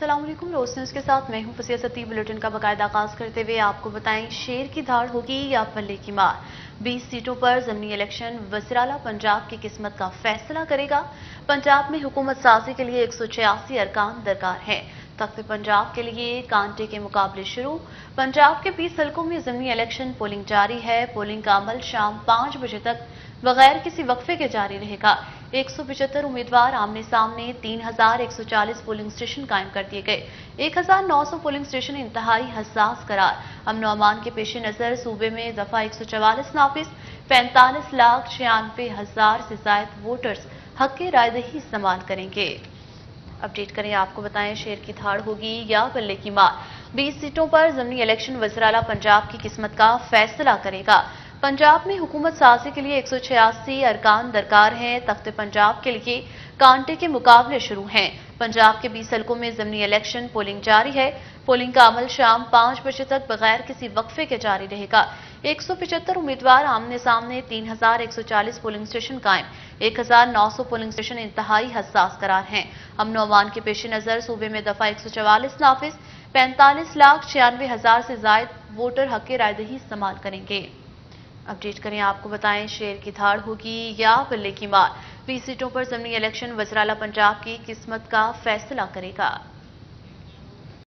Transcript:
अस्सलाम वालेकुम। रोज न्यूज के साथ मैं हूं फसिया सती। बुलेटिन का बाकायदा आगाज करते हुए आपको बताएं, शेर की धाड़ होगी या बल्ले की मार। 20 सीटों पर ज़मीनी इलेक्शन वज़ीर-ए-आला पंजाब की किस्मत का फैसला करेगा। पंजाब में हुकूमत साजी के लिए 186 अरकान दरकार हैं। तख्त पंजाब के लिए कांटे के मुकाबले शुरू। पंजाब के 20 हलकों में ज़मीनी इलेक्शन पोलिंग जारी है। पोलिंग का अमल शाम 5 बजे तक बगैर किसी वक्फे के जारी रहेगा। 175 उम्मीदवार आमने सामने, 3140 पोलिंग स्टेशन कायम कर दिए गए। 1900 पोलिंग स्टेशन इंतहाई हसास करार। अमन अमान के पेश नजर सूबे में दफा 144 नाफिज। 45,96,000 से जायद वोटर्स हक के रायदही इस्तेमाल करेंगे। अपडेट करें, आपको बताएं, शेर की धाड़ होगी या बल्ले की मार। 20 सीटों पर ज़मीनी इलेक्शन वज़ीर-ए-आला पंजाब की किस्मत का फैसला करेगा। पंजाब में हुकूमत साजी के लिए 186 अरकान दरकार हैं। तख्त पंजाब के लिए कांटे के मुकाबले शुरू हैं। पंजाब के 20 हलकों में ज़मीनी इलेक्शन पोलिंग जारी है। पोलिंग का अमल शाम 5 बजे तक बगैर किसी वक्फे के जारी रहेगा। 175 उम्मीदवार आमने सामने, 3140 पोलिंग स्टेशन कायम। 1900 पोलिंग स्टेशन इंतहाई हसास करार हैं। अमन अमान के पेश नजर सूबे में दफा 144 नाफिज। 45,96,000 से जायद वोटर हक के रायदही इस्तेमाल करेंगे। अपडेट करें, आपको बताएं, शेर की धाड़ होगी या बल्ले की मार। 20 सीटों पर ज़मीनी इलेक्शन वज़ीर-ए-आला पंजाब की किस्मत का फैसला करेगा।